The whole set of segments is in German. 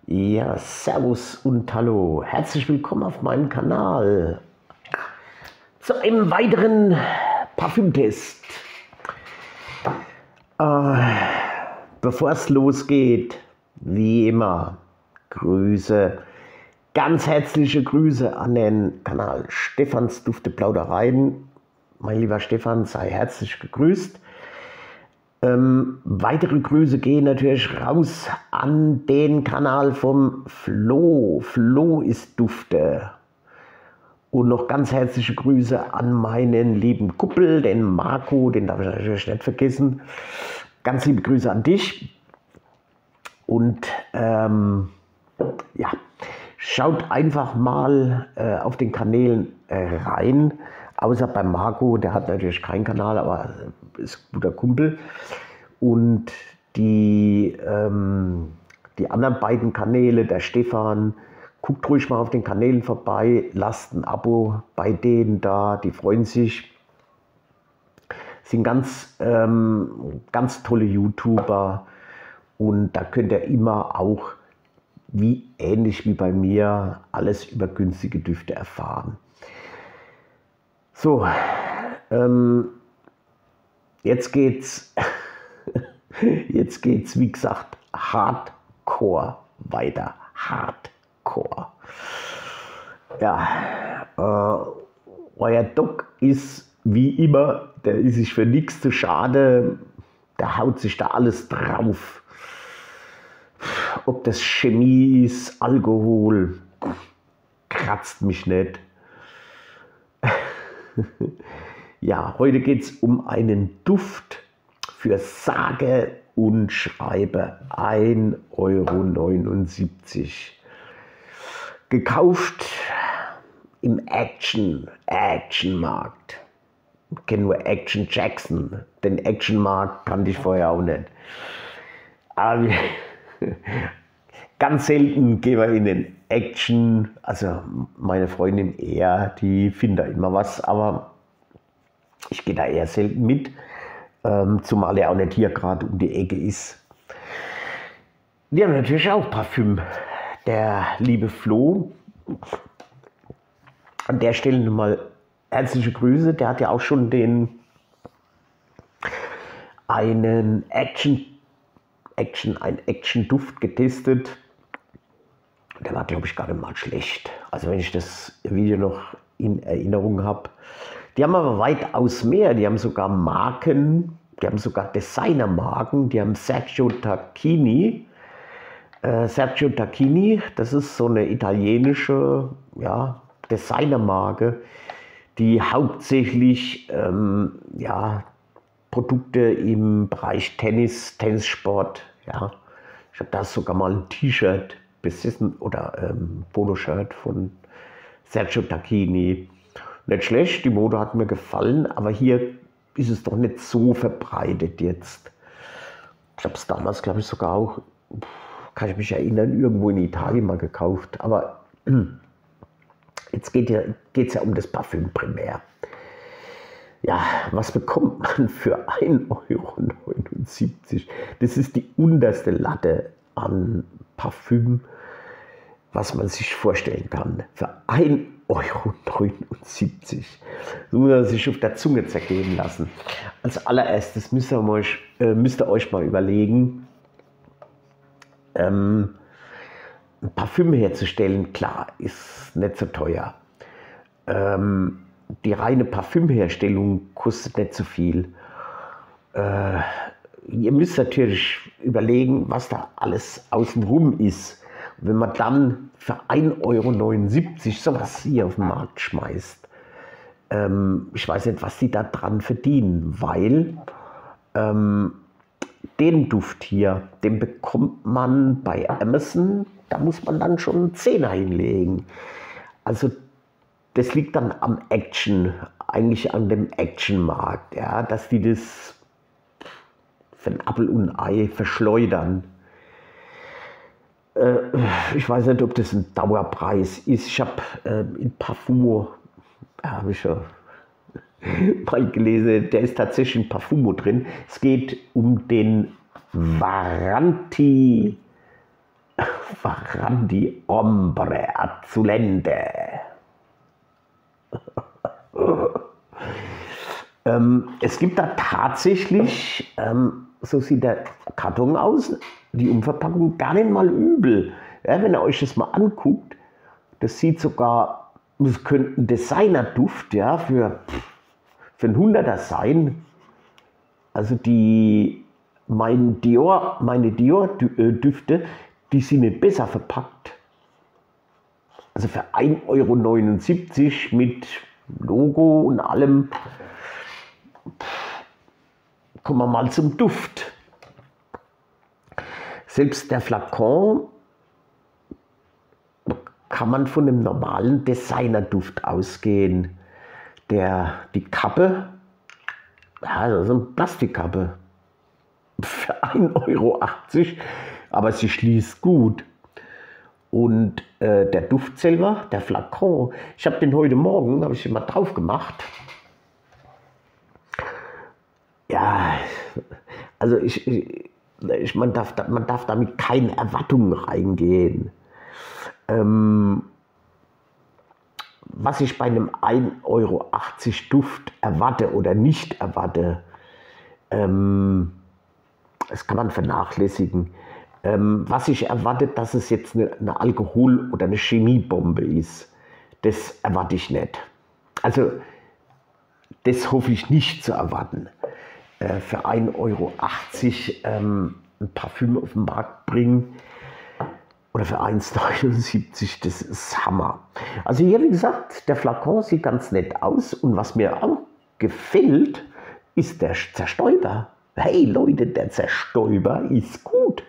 Ja, Servus und Hallo. Herzlich willkommen auf meinem Kanal zu einem weiteren Parfümtest. Bevor es losgeht, wie immer, ganz herzliche Grüße an den Kanal Stefans Dufte Plaudereien. Mein lieber Stefan, sei herzlich gegrüßt. Weitere Grüße gehen natürlich raus an den Kanal vom Flo. Flo ist Dufte. Und noch ganz herzliche Grüße an meinen lieben Kumpel, den Marco, den darf ich natürlich nicht vergessen. Ganz liebe Grüße an dich. Und ja, schaut einfach mal auf den Kanälen rein. Außer beim Marco, der hat natürlich keinen Kanal, aber ist ein guter Kumpel. Und die anderen beiden Kanäle, der Stefan, guckt ruhig mal auf den Kanälen vorbei, lasst ein Abo bei denen da, die freuen sich. Sind ganz tolle YouTuber und da könnt ihr immer auch, ähnlich wie bei mir, alles über günstige Düfte erfahren. So, jetzt geht's, wie gesagt, Hardcore weiter. Hardcore. Ja, euer Doc ist wie immer, der ist sich für nichts zu schade, der haut sich da alles drauf. Ob das Chemie ist, Alkohol, kratzt mich nicht. Ja, heute geht es um einen Duft für sage und schreibe 1,79 €. Gekauft im Actionmarkt. Ich kenne nur Action Jackson. Den Actionmarkt kannte ich vorher auch nicht. Aber ganz selten gehen wir in den Action, also meine Freundin eher, die findet da immer was, aber ich gehe da eher selten mit, zumal er auch nicht hier gerade um die Ecke ist. Die haben natürlich auch Parfüm, der liebe Flo. An der Stelle nochmal herzliche Grüße, der hat ja auch schon einen Action-Duft getestet. Der war, glaube ich, gar nicht mal schlecht. Also wenn ich das Video noch in Erinnerung habe. Die haben aber weitaus mehr. Die haben sogar Marken, die haben sogar Designermarken. Die haben Sergio Tacchini. Sergio Tacchini, das ist so eine italienische Designermarke, die hauptsächlich Produkte im Bereich Tennissport. Ja. Ich habe da sogar mal ein T-Shirt besessen oder Poloshirt von Sergio Tacchini. Nicht schlecht, die Mode hat mir gefallen, aber hier ist es doch nicht so verbreitet jetzt. Ich habe es damals, glaube ich, sogar auch, kann ich mich erinnern, irgendwo in Italien mal gekauft. Aber jetzt geht es ja um das Parfüm primär. Ja, was bekommt man für 1,79 €? Das ist die unterste Latte an Parfüm, was man sich vorstellen kann. Für 1,79 €. So muss man sich auf der Zunge zergehen lassen. Als allererstes müsst ihr euch mal überlegen, ein Parfüm herzustellen. Klar, ist nicht so teuer. Die reine Parfümherstellung kostet nicht so viel. Ihr müsst natürlich überlegen, was da alles außenrum ist. Und wenn man dann für 1,79 € sowas hier auf den Markt schmeißt, ich weiß nicht, was die da dran verdienen, weil den Duft hier, den bekommt man bei Amazon, da muss man dann schon einen Zehner hinlegen. Also das liegt dann am eigentlich an dem Actionmarkt, ja, dass die das für ein Apfel und ein Ei verschleudern. Ich weiß nicht, ob das ein Dauerpreis ist. Ich habe in Parfumo, habe ich ja mal gelesen, der ist tatsächlich in Parfumo drin. Es geht um den Varanti Varandi Ombre Azulente. Es gibt da tatsächlich, so sieht der Karton aus, die Umverpackung gar nicht mal übel. Ja, wenn ihr euch das mal anguckt, das sieht sogar, das könnte ein Designerduft, ja, für ein Hunderter sein. Also meine Dior-Düfte, die sind nicht besser verpackt. Also für 1,79 € mit Logo und allem. Kommen wir mal zum Duft. Selbst der Flakon kann man von einem normalen Designerduft ausgehen. Die Kappe, ja, das ist eine Plastikkappe für 1,80 €, aber sie schließt gut. Und der Duft selber, der Flakon, ich habe den heute Morgen, habe ich ihn mal drauf gemacht. Ja, also man darf damit keine Erwartungen reingehen. Was ich bei einem 1,80 € Duft erwarte oder nicht erwarte, das kann man vernachlässigen. Was ich erwarte, dass es jetzt eine Alkohol- oder eine Chemiebombe ist, das erwarte ich nicht. Also das hoffe ich nicht zu erwarten. Für 1,80 € ein Parfüm auf den Markt bringen oder für 1,79 €, das ist Hammer. Also hier, wie gesagt, der Flakon sieht ganz nett aus und was mir auch gefällt, ist der Zerstäuber. Hey Leute, der Zerstäuber ist gut.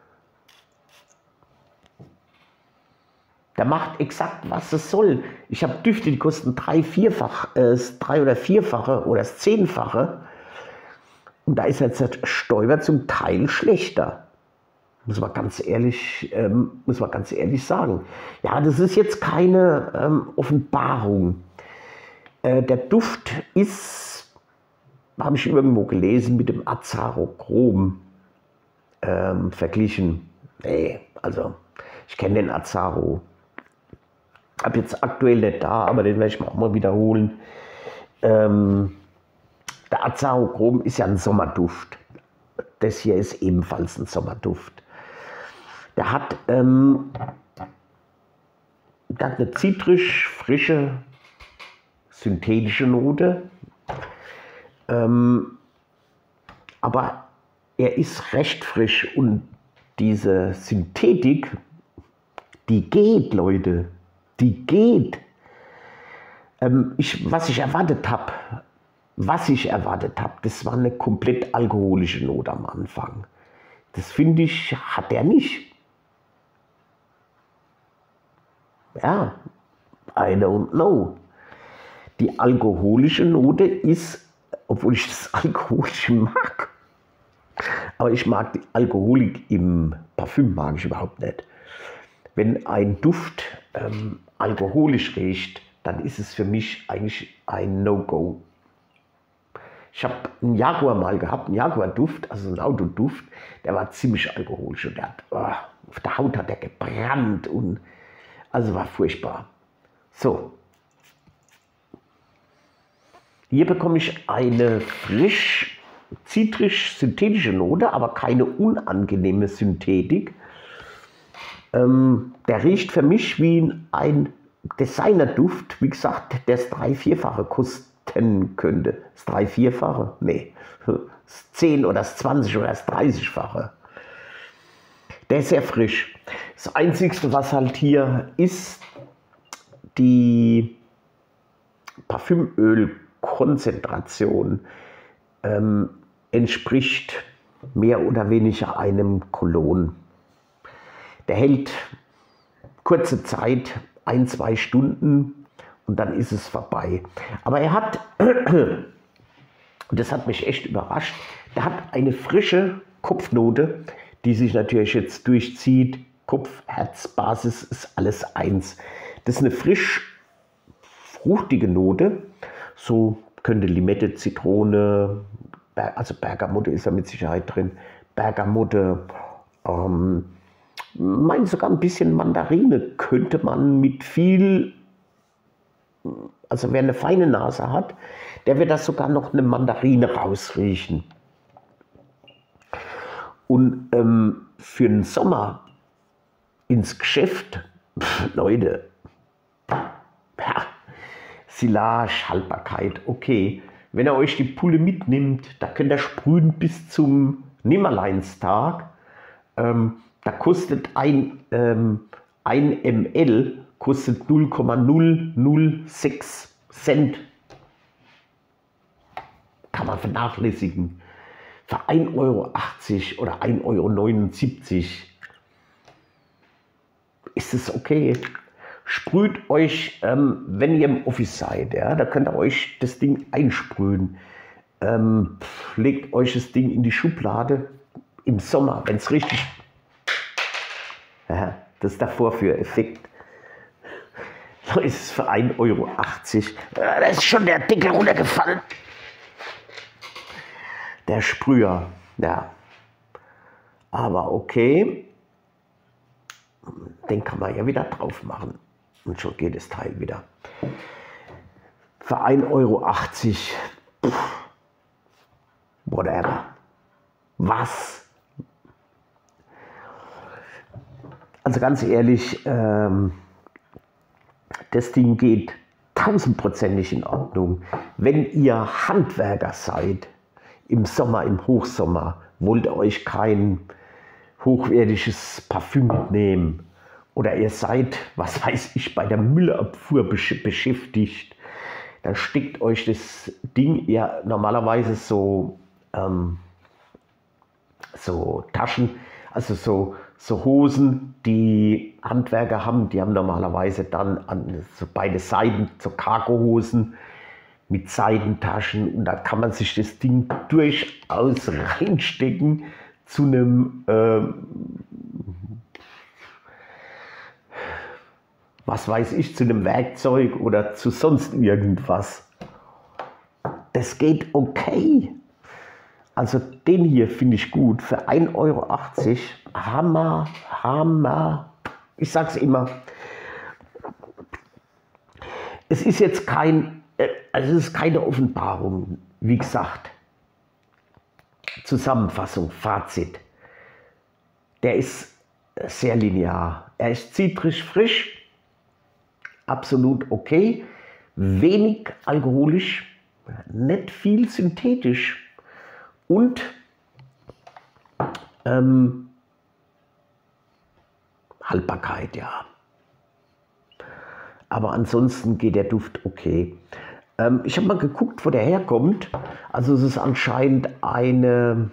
Der macht exakt, was es soll. Ich habe Düfte, die kosten 3- oder 4-fache oder das 10-fache. Und da ist jetzt der Zerstäuber zum Teil schlechter. Muss man ganz ehrlich sagen. Ja, das ist jetzt keine Offenbarung. Der Duft ist, habe ich irgendwo gelesen, mit dem Azarochrom verglichen. Nee, also ich kenne den Azaro. Habe jetzt aktuell nicht da, aber den werde ich mir auch mal wiederholen. Der Azarochrom ist ja ein Sommerduft. Das hier ist ebenfalls ein Sommerduft. Der hat eine zitrisch frische, synthetische Note. Aber er ist recht frisch und diese Synthetik, die geht, Leute. Die geht. Was ich erwartet habe, das war eine komplett alkoholische Note am Anfang. Das finde ich, hat er nicht. Ja, I don't know. Die alkoholische Note ist, obwohl ich das Alkoholische mag, aber ich mag die Alkoholik im Parfüm mag ich überhaupt nicht. Wenn ein Duft alkoholisch riecht, dann ist es für mich eigentlich ein No-Go. Ich habe einen Jaguar mal gehabt, einen Jaguar-Duft, also einen Autoduft, der war ziemlich alkoholisch und auf der Haut hat er gebrannt und also war furchtbar. So, hier bekomme ich eine frisch, zitrisch-synthetische Note, aber keine unangenehme Synthetik. Der riecht für mich wie ein Designerduft, wie gesagt, der das 3-, 4-fache kosten könnte. Das 3-, 4-fache? Nee, das 10 oder das 20 oder das 30-fache. Der ist sehr frisch. Das Einzige, was halt hier ist, die Parfümölkonzentration entspricht mehr oder weniger einem Cologne. Der hält kurze Zeit, 1, 2 Stunden und dann ist es vorbei. Aber er hat, das hat mich echt überrascht, der hat eine frische Kopfnote, die sich natürlich jetzt durchzieht. Kopf, Herz, Basis ist alles eins. Das ist eine frisch fruchtige Note. So könnte Limette, Zitrone, also Bergamotte ist da mit Sicherheit drin. Bergamotte, meine sogar ein bisschen Mandarine könnte man mit viel, also wer eine feine Nase hat, der wird das sogar noch eine Mandarine rausriechen. Und für den Sommer ins Geschäft, Leute, ja, Silage, Haltbarkeit, okay. Wenn ihr euch die Pulle mitnimmt, da könnt ihr sprühen bis zum Nimmerleinstag. Da kostet ein ml kostet 0,006 Cent. Kann man vernachlässigen. Für 1,80 € oder 1,79 € ist es okay. Sprüht euch, wenn ihr im Office seid, ja, da könnt ihr euch das Ding einsprühen. Legt euch das Ding in die Schublade im Sommer, wenn es richtig... Ja, das ist der Vorführeffekt. Da ist es für 1,80 €. Da ist schon der Deckel runtergefallen. Der Sprüher, ja. Aber okay. Den kann man ja wieder drauf machen. Und schon geht das Teil wieder. Für 1,80 €. Whatever. Was? Also ganz ehrlich, das Ding geht 1000%ig in Ordnung. Wenn ihr Handwerker seid, im Sommer, im Hochsommer, wollt ihr euch kein hochwertiges Parfüm mitnehmen oder ihr seid, was weiß ich, bei der Müllabfuhr beschäftigt, dann steckt euch das Ding ja normalerweise so Taschen, also so Hosen, die Handwerker haben, die haben normalerweise dann so beide Seiten, so Cargohosen mit Seitentaschen und da kann man sich das Ding durchaus reinstecken zu einem, was weiß ich, zu einem Werkzeug oder zu sonst irgendwas. Das geht okay. Also den hier finde ich gut. Für 1,80 €. Hammer, Hammer. Ich sag's immer. Es ist jetzt es ist keine Offenbarung. Wie gesagt, Zusammenfassung, Fazit. Der ist sehr linear. Er ist zitrisch frisch. Absolut okay. Wenig alkoholisch. Nicht viel synthetisch. Und Haltbarkeit, ja. Aber ansonsten geht der Duft okay. Ich habe mal geguckt, wo der herkommt. Also es ist anscheinend eine,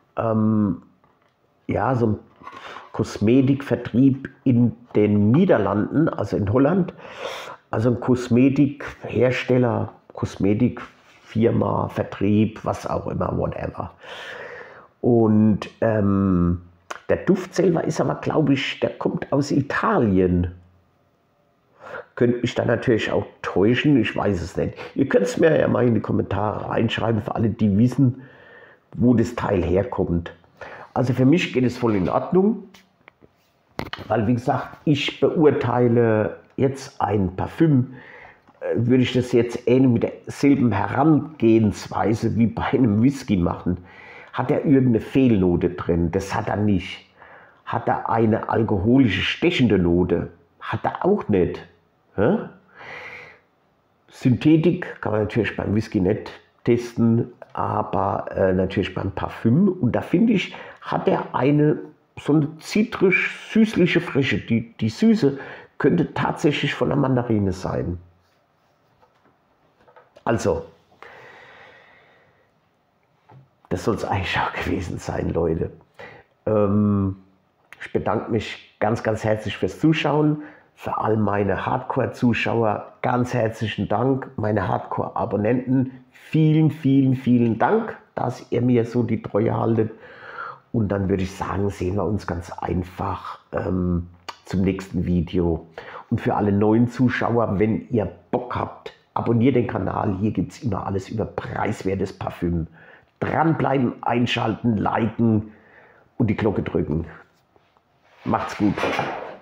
ja, so ein Kosmetikvertrieb in den Niederlanden, also in Holland. Also ein Kosmetikhersteller, Kosmetikfirma, Vertrieb, was auch immer, whatever. Und der Duft selber ist aber, glaube ich, der kommt aus Italien. Könnte mich da natürlich auch täuschen, ich weiß es nicht. Ihr könnt es mir ja mal in die Kommentare reinschreiben, für alle, die wissen, wo das Teil herkommt. Also für mich geht es voll in Ordnung, weil wie gesagt, ich beurteile jetzt ein Parfüm, würde ich das jetzt ähnlich mit derselben Herangehensweise wie bei einem Whisky machen. Hat er irgendeine Fehlnote drin? Das hat er nicht. Hat er eine alkoholische, stechende Note? Hat er auch nicht. Ja? Synthetik kann man natürlich beim Whisky nicht testen, aber natürlich beim Parfüm. Und da finde ich, hat er so eine zitrisch-süßliche Frische. Die Süße könnte tatsächlich von der Mandarine sein. Also, das soll es eigentlich auch gewesen sein, Leute. Ich bedanke mich ganz, ganz herzlich fürs Zuschauen. Für all meine Hardcore-Zuschauer ganz herzlichen Dank. Meine Hardcore-Abonnenten, vielen, vielen, vielen Dank, dass ihr mir so die Treue haltet. Und dann würde ich sagen, sehen wir uns ganz einfach zum nächsten Video. Und für alle neuen Zuschauer, wenn ihr Bock habt, abonniert den Kanal. Hier gibt es immer alles über preiswertes Parfüm. Dranbleiben, einschalten, liken und die Glocke drücken. Macht's gut.